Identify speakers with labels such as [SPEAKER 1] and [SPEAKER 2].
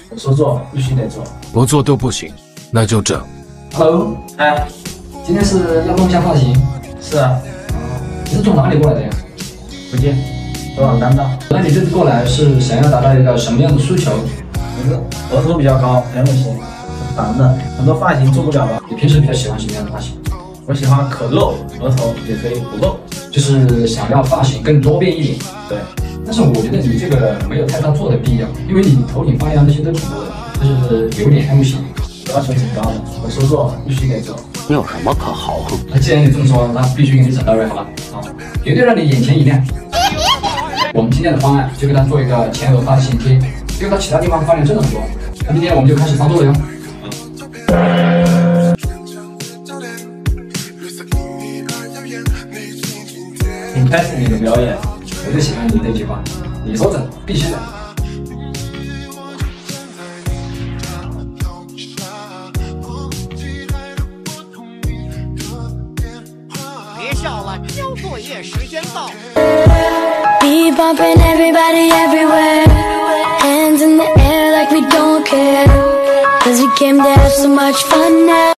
[SPEAKER 1] 我说做必须得做，
[SPEAKER 2] 不做都不行，那就整。
[SPEAKER 3] Hello，
[SPEAKER 1] 哎，
[SPEAKER 3] 今天是要弄一下发型，
[SPEAKER 1] 是啊，
[SPEAKER 3] 你是从哪里过来的呀？
[SPEAKER 1] 福建，多少单道？
[SPEAKER 3] 那你这次过来是想要达到一个什么样的诉求？
[SPEAKER 1] 我是额头比较高，很有型，烦的，很多发型做不了了。
[SPEAKER 3] 你平时比较喜欢什么样的发型？
[SPEAKER 1] 我喜欢可露，额头也可以不露。
[SPEAKER 3] 就是想要发型更多变一点。
[SPEAKER 1] 对，
[SPEAKER 3] 但是我觉得你这个没有太大做的必要，因为你头顶发量那些都挺多的，就是有点 M 型。
[SPEAKER 1] 要求挺高的，我说做必须得做。
[SPEAKER 2] 你有什么可豪横？
[SPEAKER 3] 那既然你这么说，那必须给你整到位，好吧？好，绝对让你眼前一亮。我们今天的方案就给他做一个前额发的线贴，因为他其他地方发量真的很多。那今天我们就开始操作了哟。
[SPEAKER 1] 请开始你的表演。
[SPEAKER 3] 我就喜欢你那句话，你说整必须整。
[SPEAKER 4] 别笑了，交作业时间到。
[SPEAKER 5] We bumping everybody everywhere, hands in the air like we don't care, 'cause we came to have so much fun now.